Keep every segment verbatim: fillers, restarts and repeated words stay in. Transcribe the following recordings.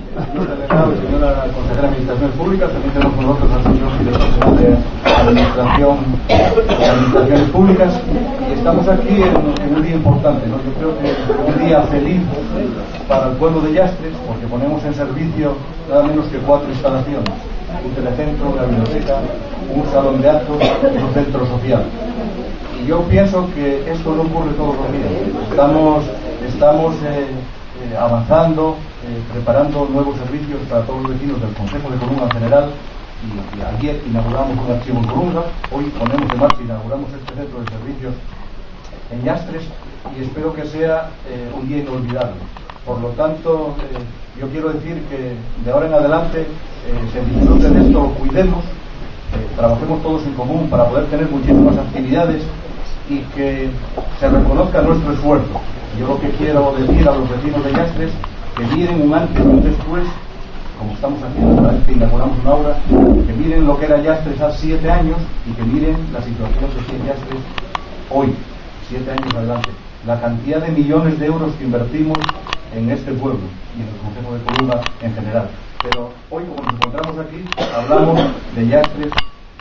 señor delegado y señora consejera de Administraciones Públicas. También tenemos con nosotros al señor director general de Administración de Administraciones Públicas. Y estamos aquí en, en un día importante, ¿no? Yo creo que un día feliz para el pueblo de Llastres, porque ponemos en servicio nada menos que cuatro instalaciones: un telecentro, una biblioteca, un salón de actos y un centro social. Y yo pienso que esto no ocurre todos los días. Estamos, estamos eh, eh, avanzando, eh, preparando nuevos servicios para todos los vecinos del Concejo de Colunga en general. Y, y ayer inauguramos un archivo en Colunga, hoy ponemos en marcha y inauguramos este centro de servicios en Llastres, y espero que sea eh, un día inolvidable. Por lo tanto, eh, yo quiero decir que de ahora en adelante eh, se disfrute de esto, lo cuidemos, eh, trabajemos todos en común para poder tener muchísimas actividades y que se reconozca nuestro esfuerzo. Yo lo que quiero decir a los vecinos de Llastres, que miren un antes y un después, como estamos haciendo cada vez que inauguramos una obra, que miren lo que era Llastres hace siete años y que miren la situación que tiene Llastres hoy, siete años adelante. La cantidad de millones de euros que invertimos en este pueblo y en el Concejo de Colunga en general. Pero hoy, como nos encontramos aquí, hablamos de Llastres,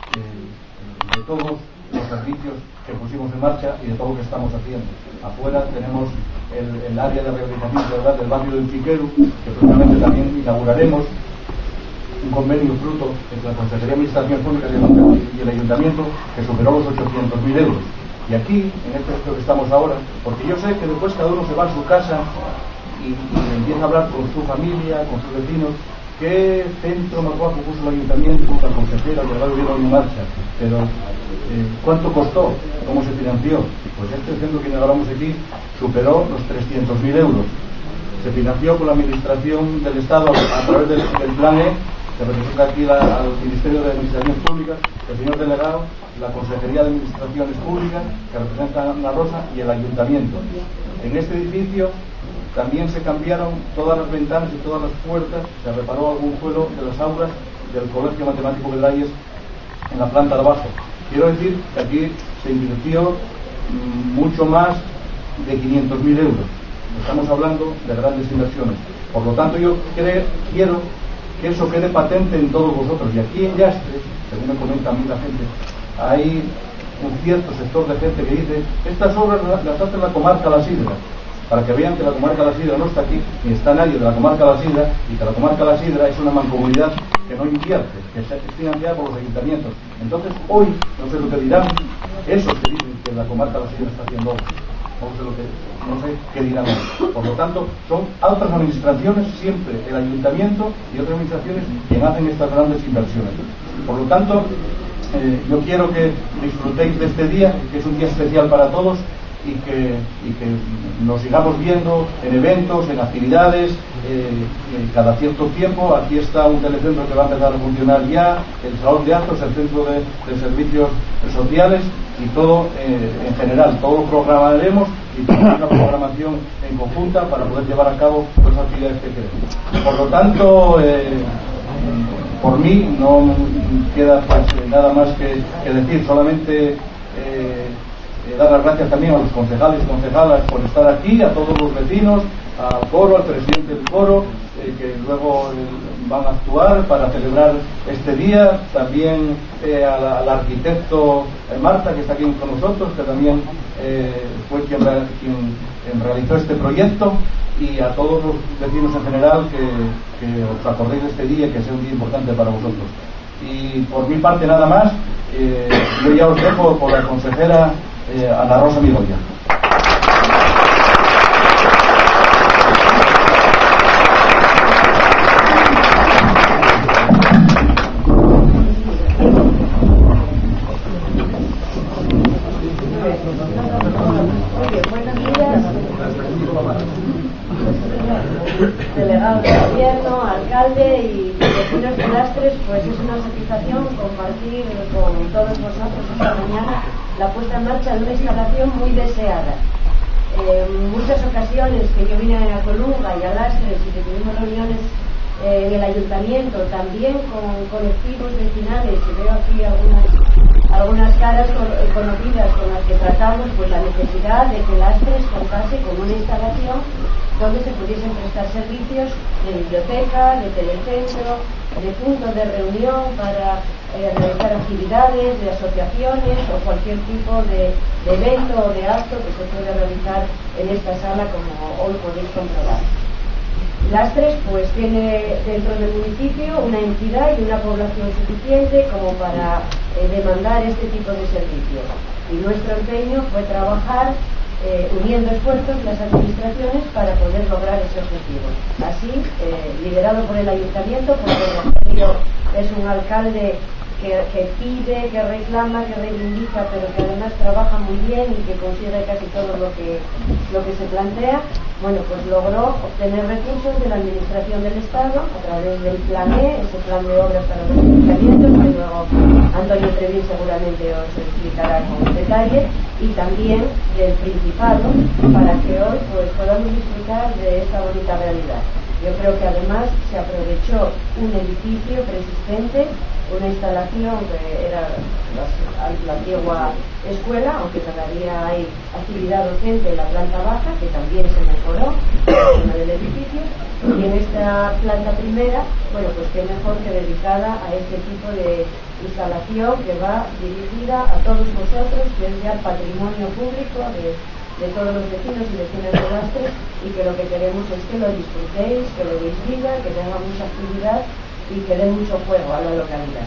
eh, de todos los servicios que pusimos en marcha y de todo lo que estamos haciendo. Afuera tenemos el, el área de rehabilitación ciudadana del barrio del Piquero, que próximamente también inauguraremos, un convenio fruto entre la Consejería de Administraciones Públicas y el Ayuntamiento que superó los ochocientos mil euros. Y aquí, en este sitio que estamos ahora, porque yo sé que después cada uno se va a su casa y, y empieza a hablar con su familia, con sus vecinos, qué centro más guapo puso el Ayuntamiento, la consejera, el delegado vino en marcha, pero eh, ¿cuánto costó? ¿Cómo se financió? Pues este centro que inauguramos aquí superó los trescientos mil euros. Se financió con la Administración del Estado a través del, del Plan E, que representa aquí la, al Ministerio de Administraciones Públicas, el señor delegado, la Consejería de Administraciones Públicas, que representa a Ana Rosa, y el Ayuntamiento. En este edificio también se cambiaron todas las ventanas y todas las puertas, se reparó algún suelo de las aulas del Colegio Matemático Pedralles en la planta de abajo. Quiero decir que aquí se invirtió mmm, mucho más de quinientos mil euros. Estamos hablando de grandes inversiones. Por lo tanto, yo creo, quiero que eso quede patente en todos vosotros. Y aquí en Llastres, según me comenta a mí la gente, hay un cierto sector de gente que dice: estas obras las hace la comarca La Sidra, para que vean que la comarca La Sidra no está aquí, ni está nadie de la comarca La Sidra, y que la comarca La Sidra es una mancomunidad que no invierte, que es financiada por los ayuntamientos. Entonces, hoy, no sé lo que dirán esos que dicen que la comarca La Sidra está haciendo obras. No sé, lo que, no sé qué dirán. Por lo tanto, son otras administraciones, siempre el ayuntamiento y otras administraciones, quienes hacen estas grandes inversiones. Por lo tanto, eh, yo quiero que disfrutéis de este día, que es un día especial para todos, y que, y que nos sigamos viendo en eventos, en actividades, eh, cada cierto tiempo. Aquí está un telecentro que va a empezar a funcionar ya, el salón de actos, el centro de, de servicios sociales y todo eh, en general. Todo lo programaremos y tenemos una programación en conjunta para poder llevar a cabo las actividades que queremos. Por lo tanto, eh, por mí no queda pues, nada más que, que decir, solamente eh, Eh, dar las gracias también a los concejales y concejalas por estar aquí, a todos los vecinos, al coro, al presidente del coro, eh, que luego eh, van a actuar para celebrar este día, también eh, al, al arquitecto eh, Marta, que está aquí con nosotros, que también eh, fue quien, quien, quien realizó este proyecto, y a todos los vecinos en general que, que os acordéis de este día y que sea un día importante para vosotros. Y por mi parte nada más, eh, yo ya os dejo por la consejera Eh, Ana Rosa Migoya. Delegado de gobierno, alcalde y vecinos de Llastres, pues es una satisfacción compartir con todos vosotros esta mañana la puesta en marcha de una instalación muy deseada. Eh, en muchas ocasiones que yo vine a Colunga y a Llastres y que tuvimos reuniones eh, en el ayuntamiento, también con colectivos vecinales, y veo aquí algunas, algunas caras conocidas con las que tratamos, pues la necesidad de que Llastres contase con una instalación donde se pudiesen prestar servicios de biblioteca, de telecentro, de punto de reunión para eh, realizar actividades de asociaciones o cualquier tipo de, de evento o de acto que se puede realizar en esta sala, como hoy podéis comprobar. Lastres pues tiene dentro del municipio una entidad y una población suficiente como para eh, demandar este tipo de servicios, y nuestro empeño fue trabajar eh, uniendo esfuerzos las administraciones para poder lograr ese objetivo. Así, eh, liderado por el ayuntamiento, porque Rogelio es un alcalde que, que pide, que reclama, que reivindica, pero que además trabaja muy bien y que consigue casi todo lo que, lo que se plantea. Bueno, pues logró obtener recursos de la Administración del Estado a través del Plan E, ese plan de obras para los ayuntamientos, que luego Antonio Trevín seguramente os explicará con detalle, y también del Principado, para que hoy pues podamos disfrutar de esta bonita realidad. Yo creo que además se aprovechó un edificio preexistente, una instalación que era la, la antigua escuela, aunque todavía hay actividad docente en la planta baja, que también se mejoró en del edificio, y en esta planta primera, bueno, pues qué mejor que dedicada a este tipo de instalación que va dirigida a todos vosotros, que es ya patrimonio público de, de todos los vecinos y vecinas de Lastres, y que lo que queremos es que lo disfrutéis, que le deis vida, que tenga mucha actividad y que dé mucho juego a la localidad.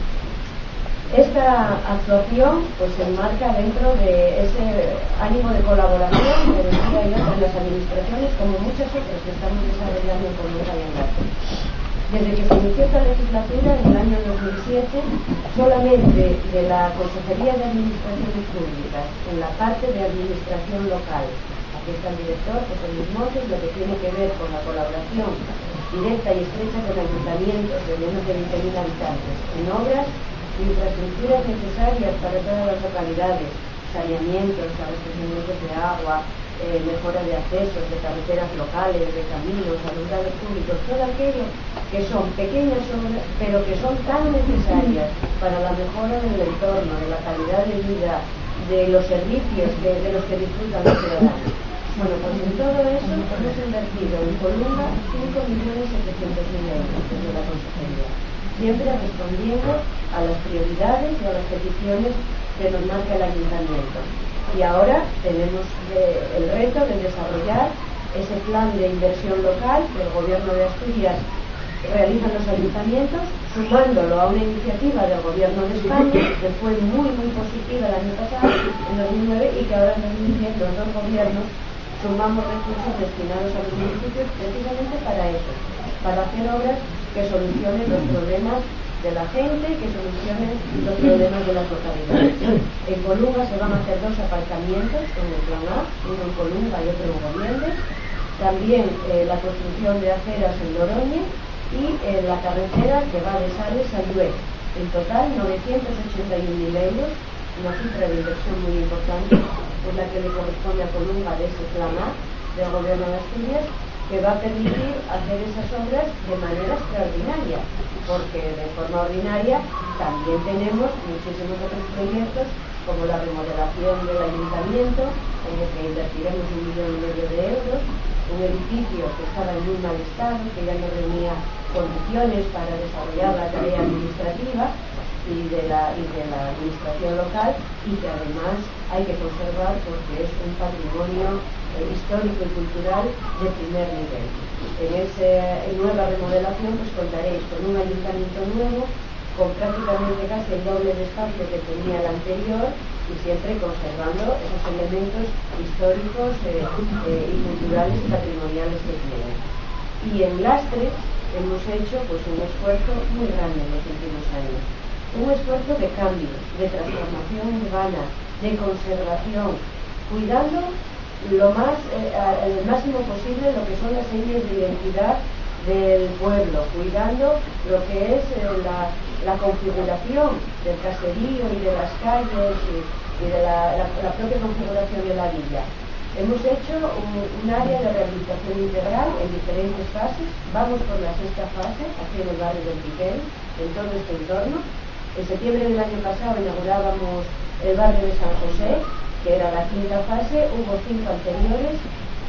Esta actuación pues se enmarca dentro de ese ánimo de colaboración que decía yo entre las administraciones, como muchas otras que estamos desarrollando en Comunidad de Lastres. Desde que se inició esta legislatura, en el año dos mil siete, solamente de la Consejería de Administraciones Públicas, en la parte de administración local, aquí está el director, José Luis Montes, lo que tiene que ver con la colaboración directa y estrecha con ayuntamientos de menos de veinte mil habitantes, en obras e infraestructuras necesarias para todas las localidades, saneamientos, abastecimientos de agua, eh, mejora de accesos, de carreteras locales, de caminos, alumbrados públicos, todo aquello que son pequeñas obras, pero que son tan necesarias para la mejora del entorno, de la calidad de vida, de los servicios que, de los que disfrutan los ciudadanos. Bueno, pues en todo eso hemos invertido en Colunga cinco millones setecientos mil euros desde la Consejería, siempre respondiendo a las prioridades y a las peticiones que nos marca el Ayuntamiento. Y ahora tenemos eh, el reto de desarrollar ese plan de inversión local que el Gobierno de Asturias realizan los ayuntamientos, sumándolo a una iniciativa del Gobierno de España que fue muy muy positiva el año pasado, en dos mil nueve, y que ahora en dos mil diez los dos gobiernos sumamos recursos destinados a los municipios precisamente para eso, para hacer obras que solucionen los problemas de la gente, que solucionen los problemas de las localidades. En Colunga se van a hacer dos aparcamientos con el plan A, uno en Colunga y otro en Gomierdes, también eh, la construcción de aceras en Loroñe y eh, la carretera que va de Sales a Lluez. En total novecientos ochenta y un mil euros, una cifra de inversión muy importante, es la que le corresponde a Colunga de ese plan A del Gobierno de Asturias, que va a permitir hacer esas obras de manera extraordinaria, porque de forma ordinaria también tenemos muchísimos otros proyectos, como la remodelación del ayuntamiento, en el que invertiremos un millón y medio de euros, un edificio que estaba en muy mal estado, que ya no reunía condiciones para desarrollar la tarea administrativa y de la, y de la administración local, y que además hay que conservar porque es un patrimonio eh, histórico y cultural de primer nivel. En esa nueva remodelación pues contaréis con un ayuntamiento nuevo, con prácticamente casi el doble de espacio que tenía el anterior, y siempre conservando esos elementos históricos eh, eh, y culturales y patrimoniales que tiene. Y en Lastres hemos hecho pues un esfuerzo muy grande en los últimos años, un esfuerzo de cambio, de transformación urbana, de conservación, cuidando lo más, eh, el máximo posible lo que son las señas de identidad del pueblo, cuidando lo que es eh, la, la configuración del caserío y de las calles y, y de la, la, la propia configuración de la villa. Hemos hecho un, un área de rehabilitación integral en diferentes fases. Vamos por la sexta fase, aquí en el barrio del Piquel, en todo este entorno. En septiembre del año pasado inaugurábamos el barrio de San José, que era la quinta fase. Hubo cinco anteriores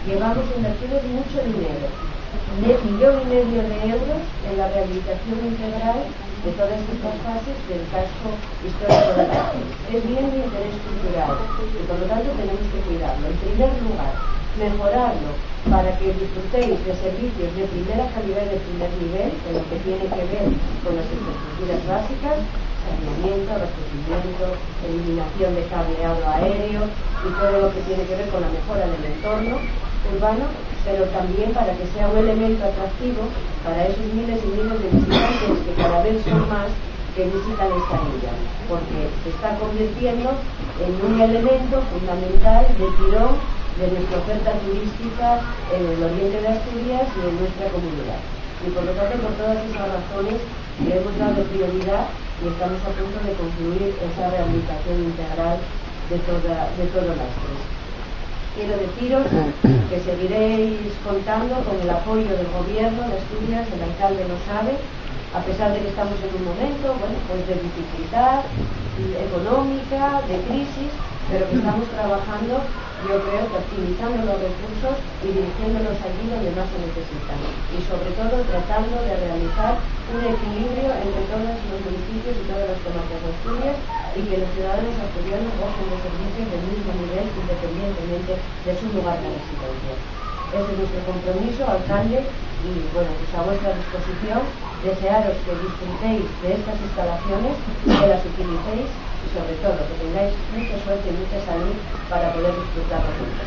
llevamos invertidos mucho dinero, de millón y medio de euros en la rehabilitación integral de todas estas fases del casco histórico de Cáceres. Es bien de interés cultural y por lo tanto tenemos que cuidarlo. En primer lugar, mejorarlo para que disfrutéis de servicios de primera calidad y de primer nivel en lo que tiene que ver con las infraestructuras básicas, saneamiento, abastecimiento, eliminación de cableado aéreo y todo lo que tiene que ver con la mejora del entorno urbano, pero también para que sea un elemento atractivo para esos miles y miles de visitantes que cada vez son más que visitan esta isla, porque se está convirtiendo en un elemento fundamental de tirón de nuestra oferta turística en el oriente de Asturias y en nuestra comunidad. Y por lo tanto, por todas esas razones, le hemos dado prioridad y estamos a punto de concluir esa rehabilitación integral de, toda, de todo Lastres. Quiero deciros que seguiréis contando con el apoyo del gobierno de Asturias, el alcalde lo sabe, a pesar de que estamos en un momento, bueno, pues de dificultad económica, de crisis, pero que estamos trabajando, yo creo, que optimizando los recursos y dirigiéndolos allí donde más se necesitan. Y sobre todo tratando de realizar un equilibrio entre todos los municipios y todas las comarcas de Asturias y que los ciudadanos asturianos gocen de servicios del mismo nivel independientemente de su lugar de residencia. Ese es nuestro compromiso, alcalde, y bueno, pues a vuestra disposición, desearos que disfrutéis de estas instalaciones, que las utilicéis y sobre todo que tengáis mucha suerte y mucha salud para poder disfrutarlo juntos.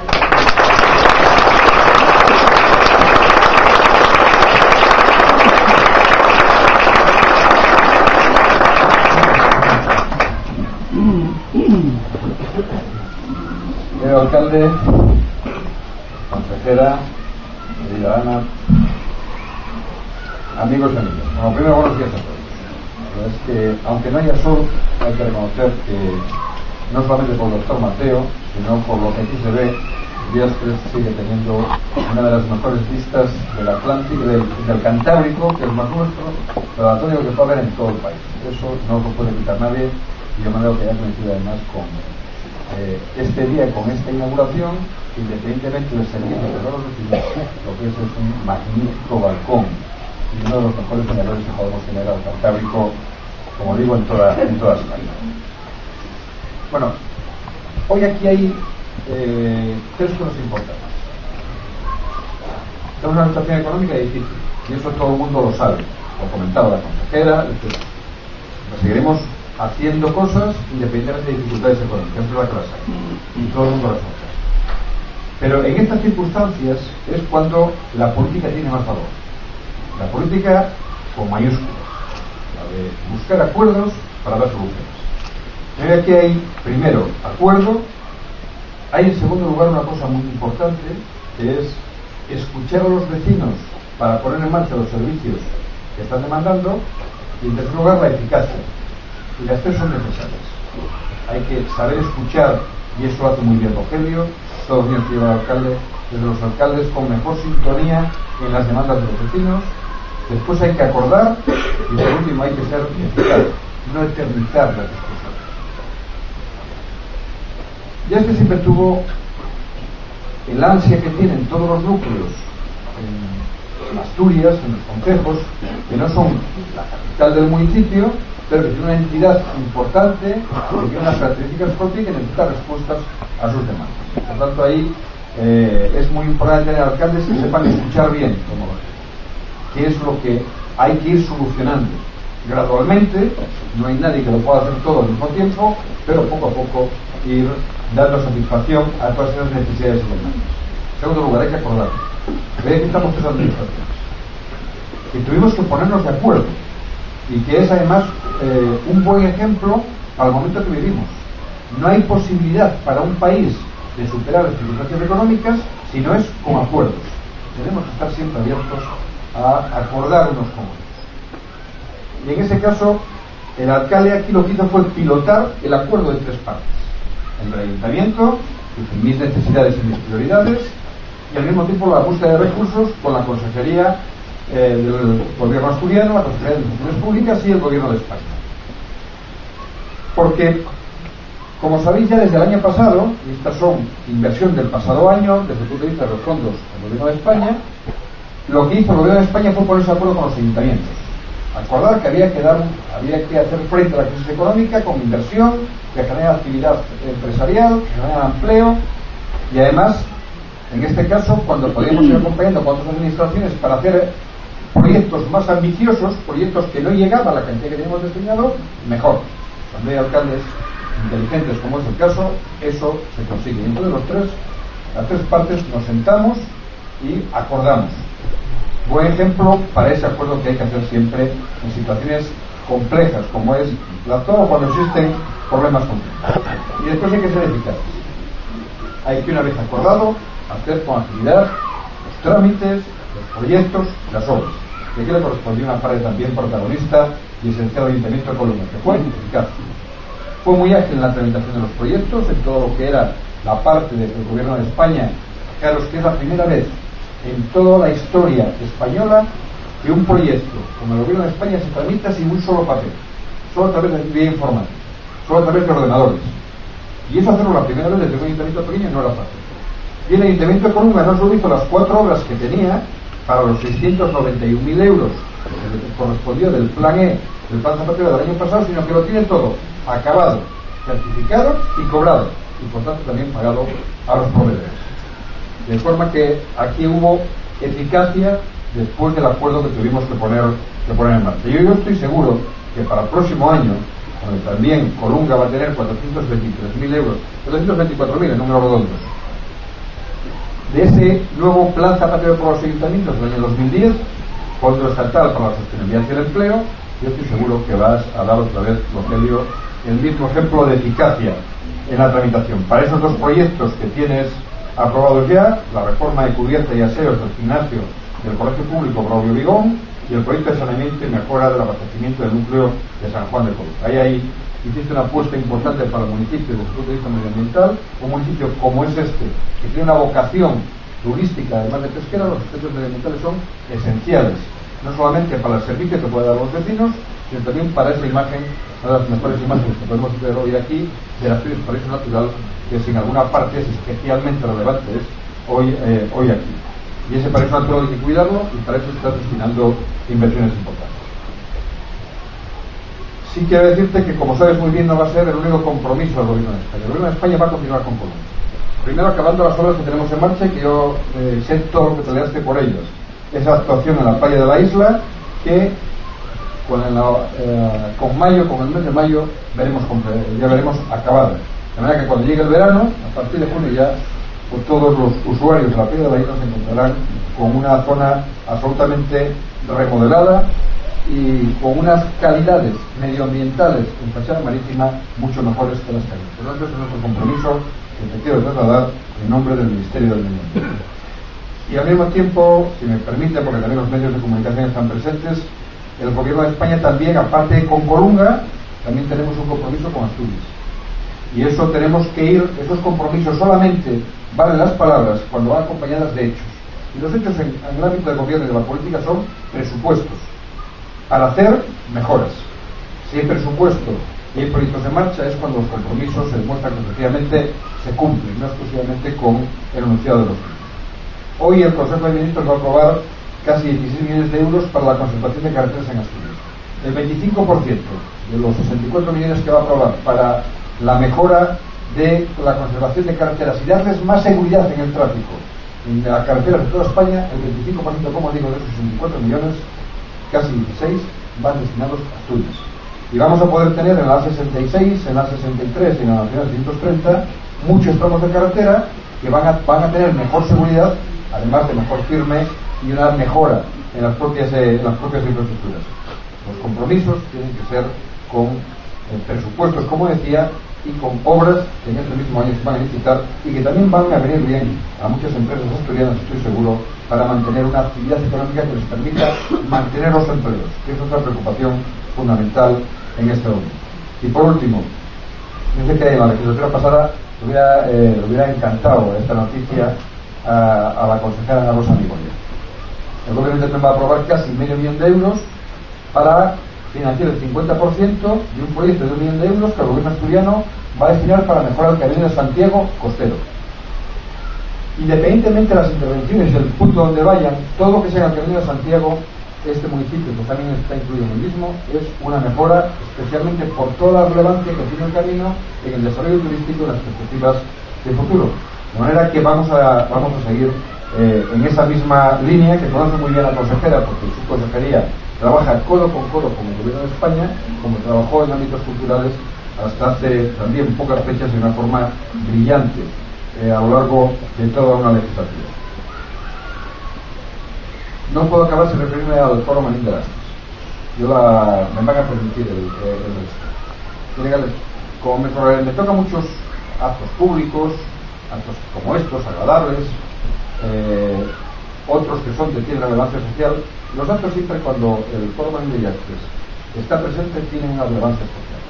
Señor alcalde, consejera, querida Ana, amigos y amigas. Bueno, primero, buenos días a todos. Es que, aunque no haya sol, hay que reconocer que no solamente por el doctor Mateo, sino por lo que aquí se ve, Lastres sigue teniendo una de las mejores vistas del Atlántico, del, del Cantábrico, que es más nuestro, pero la tónica que puede haber en todo el país. Eso no lo puede quitar nadie, y yo me veo que ya coincide además con eh, este día, con esta inauguración, independientemente del servicio que todos recibimos, lo que es es un magnífico balcón y uno de los mejores miradores que podemos tener al Cantábrico, como digo, en toda, en toda España. Bueno, hoy aquí hay eh, tres cosas importantes. Tenemos una situación económica difícil, y eso todo el mundo lo sabe, lo ha comentado la consejera, etcétera. Seguiremos haciendo cosas independientemente de dificultades económicas, eso es la que las hay, y todo el mundo las sabe. Pero en estas circunstancias es cuando la política tiene más valor. La política con mayúsculas, la de buscar acuerdos para dar soluciones. Y aquí hay, primero, acuerdo. Hay, en segundo lugar, una cosa muy importante, que es escuchar a los vecinos para poner en marcha los servicios que están demandando. Y, en tercer lugar, la eficacia. Y las tres son necesarias. Hay que saber escuchar, y eso lo hace muy bien Rogelio, todos los días que lleva el alcalde, desde los alcaldes con mejor sintonía en las demandas de los vecinos. Después hay que acordar, y por último hay que ser eficaz, no eternizar las discusiones. Ya este siempre tuvo el ansia que tienen todos los núcleos en Asturias, en los concejos, que no son la capital del municipio, pero que tiene una entidad importante, que tiene unas características propias y que necesita respuestas a sus demandas. Por tanto, ahí eh, es muy importante tener alcaldes que sepan escuchar bien, como qué es lo que hay que ir solucionando gradualmente. No hay nadie que lo pueda hacer todo al mismo tiempo, pero poco a poco ir dando satisfacción a todas esas necesidades y demandas. En segundo lugar, hay que acordar. Veis que estamos tres administraciones y tuvimos que ponernos de acuerdo, y que es además eh, un buen ejemplo para el momento que vivimos. No hay posibilidad para un país de superar las circunstancias económicas si no es con acuerdos. Tenemos que estar siempre abiertos a acordar unos con otros. Y en ese caso, el alcalde aquí lo que hizo fue pilotar el acuerdo de tres partes. El ayuntamiento, mis necesidades y mis prioridades, y al mismo tiempo la búsqueda de recursos con la consejería eh, del gobierno asturiano, la consejería de Administraciones Públicas y el gobierno de España. Porque Como sabéis ya desde el año pasado, y estas son inversión del pasado año, desde el punto de vista de los fondos del Gobierno de España, lo que hizo el Gobierno de España fue ponerse de acuerdo con los ayuntamientos. Acordar que había que, dar, había que hacer frente a la crisis económica con inversión, que genera actividad empresarial, que genera empleo, y además, en este caso, cuando podíamos ir acompañando con otras administraciones para hacer proyectos más ambiciosos, proyectos que no llegaban a la cantidad que teníamos destinado, mejor. Cuando hay alcaldes inteligentes, como es el caso, eso se consigue. Entonces los tres, las tres partes nos sentamos y acordamos. Buen ejemplo para ese acuerdo que hay que hacer siempre en situaciones complejas, como es la toma cuando existen problemas complejos. Y después hay que ser eficaces. Hay que, una vez acordado, hacer con agilidad los trámites, los proyectos, las obras. Y aquí le correspondió una parte también protagonista y esencial al Ayuntamiento de Columna, que fue eficaz. Fue muy ágil en la tramitación de los proyectos, en todo lo que era la parte del Gobierno de España. Fijaros que es la primera vez en toda la historia española que un proyecto como el Gobierno de España se tramita sin un solo papel, solo a través de vía informática, solo a través de ordenadores. Y eso hacerlo la primera vez desde un ayuntamiento pequeño no era fácil. Y el Ayuntamiento de Colunga no solo hizo las cuatro obras que tenía para los seiscientos noventa y un mil euros que correspondió del plan E del plan Zapatero del año pasado, sino que lo tiene todo acabado, certificado y cobrado, y por tanto también pagado a los proveedores. De forma que aquí hubo eficacia después del acuerdo que tuvimos que poner, que poner en marcha. Yo, yo estoy seguro que para el próximo año, cuando también Colunga va a tener cuatrocientos veintitrés mil euros, cuatrocientos veinticuatro mil en números redondos, de ese nuevo plan Zapatero por los ayuntamientos del año dos mil diez, Fondo Estatal para la Sostenibilidad y el Empleo, yo estoy seguro que vas a dar otra vez, Rogelio, el mismo ejemplo de eficacia en la tramitación. Para esos dos proyectos que tienes aprobados ya, la reforma de cubierta y aseos del gimnasio del Colegio Público Braulio Vigón y el proyecto de saneamiento y mejora del abastecimiento del núcleo de San Juan de Colunga. Ahí, ahí hiciste una apuesta importante para el municipio desde el punto de vista medioambiental, un municipio como es este, que tiene una vocación turística además de pesquera. Los aspectos medioambientales son esenciales, no solamente para el servicio que puede dar a los vecinos, sino también para esa imagen, una de las mejores imágenes que podemos ver hoy aquí de la ciudad del paraíso natural, que si en alguna parte es especialmente relevante es hoy, eh, hoy aquí. Y ese paraíso natural hay que cuidarlo, y para eso se está destinando inversiones importantes. Sí quiero decirte que, como sabes muy bien, no va a ser el único compromiso del Gobierno de España. El Gobierno de España va a continuar con Colunga. Primero, acabando las obras que tenemos en marcha y que yo eh, sé todo lo que peleaste por ellas. Esa actuación en la playa de la isla, que con, el, eh, con mayo, con el mes de mayo, veremos ya veremos acabada. De manera que cuando llegue el verano, a partir de junio ya, pues todos los usuarios de la playa de la isla se encontrarán con una zona absolutamente remodelada y con unas calidades medioambientales en fachada marítima mucho mejores que las que hay. Por lo tanto, ese es nuestro compromiso que te quiero trasladar en nombre del Ministerio del Medio Ambiente. Y al mismo tiempo, si me permite, porque también los medios de comunicación están presentes, el Gobierno de España también, aparte con Colunga, también tenemos un compromiso con Asturias. Y eso tenemos que ir, esos compromisos solamente valen las palabras cuando van acompañadas de hechos. Y los hechos en, en el ámbito del gobierno y de la política son presupuestos para hacer mejoras. Si hay presupuesto y hay proyectos en marcha, es cuando los compromisos se demuestran que efectivamente se cumplen, no exclusivamente con el enunciado de los mismos. Hoy el Consejo de Ministros va a aprobar casi dieciséis millones de euros para la conservación de carreteras en Asturias. El veinticinco por ciento de los sesenta y cuatro millones que va a aprobar para la mejora de la conservación de carreteras y darles más seguridad en el tráfico en las carreteras de toda España, el veinticinco por ciento, como digo, de esos sesenta y cuatro millones, casi dieciséis, van destinados a Asturias. Y vamos a poder tener en la A sesenta y seis, en la A sesenta y tres y en la Nacional seiscientos treinta muchos tramos de carretera que van a, van a tener mejor seguridad, además de mejor firme y una mejora en las propias, eh, en las propias infraestructuras. Los compromisos tienen que ser con eh, presupuestos, como decía, y con obras que en este mismo año se van a licitar y que también van a venir bien a muchas empresas asturianas, estoy seguro, para mantener una actividad económica que les permita mantener los empleos, que es otra preocupación fundamental en este momento. Y por último, yo sé que en la legislatura pasada le hubiera, eh, le hubiera encantado esta noticia a, a la consejera Rosa Migoya. El gobierno también va a aprobar casi medio millón de euros para financiar el cincuenta por ciento de un proyecto de un millón de euros que el gobierno asturiano va a destinar para mejorar el Camino de Santiago costero. Independientemente de las intervenciones y el punto donde vayan, todo lo que sea el Camino de Santiago, este municipio, que también está incluido en el mismo, es una mejora, especialmente por toda la relevancia que tiene el camino en el desarrollo turístico y las perspectivas de futuro. De manera que vamos a, vamos a seguir eh, en esa misma línea, que conoce muy bien la consejera, porque su consejería trabaja codo con codo con el Gobierno de España, como trabajó en ámbitos culturales hasta hace también pocas fechas de una forma brillante eh, a lo largo de toda una legislatura. No puedo acabar sin referirme al Foro Marín de Lastres. Yo la, me van a permitir el, el, el resto. Como me, me toca muchos actos públicos, actos como estos, agradables, eh, otros que son de tiene relevancia social, los actos siempre cuando el Foro Marín de Lastres está presente tienen una relevancia social.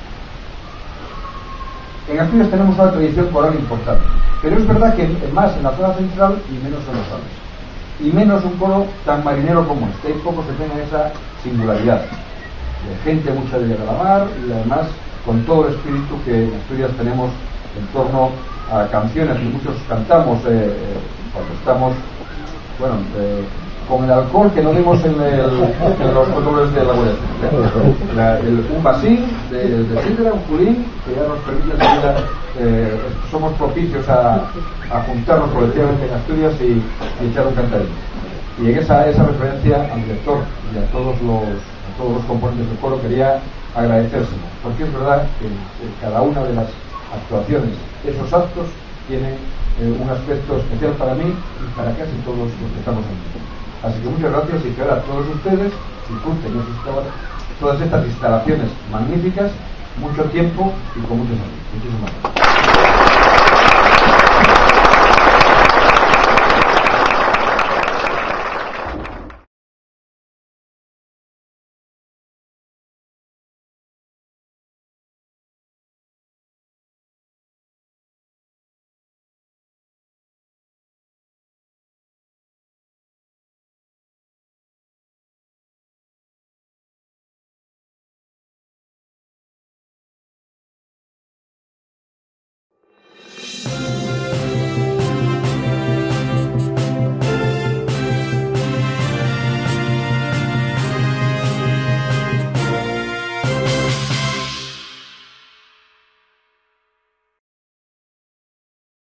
En Asturias tenemos una tradición coral importante, pero es verdad que más en la zona central y menos en los Alpes, y menos un coro tan marinero como este. Hay pocos que tengan esa singularidad de gente mucha de llegar a la mar, y además con todo el espíritu que en Asturias tenemos en torno a canciones que muchos cantamos eh, eh, cuando estamos, bueno, eh, con el alcohol que no vemos en, el, en los controles de la Guardia Civil. Un vasín de, de sidra, un culín, que ya nos permite enseguida, eh, somos propicios a, a juntarnos colectivamente en Asturias y, y echar un cantarín. Y en esa, esa referencia al director y a todos los, a todos los componentes del coro quería agradecérselo, porque es verdad que en cada una de las actuaciones, esos actos tienen eh, un aspecto especial para mí y para casi todos los que estamos aquí. Así que muchas gracias y que ahora todos ustedes disfruten todas estas instalaciones magníficas, mucho tiempo y con muchos años. Muchísimas gracias.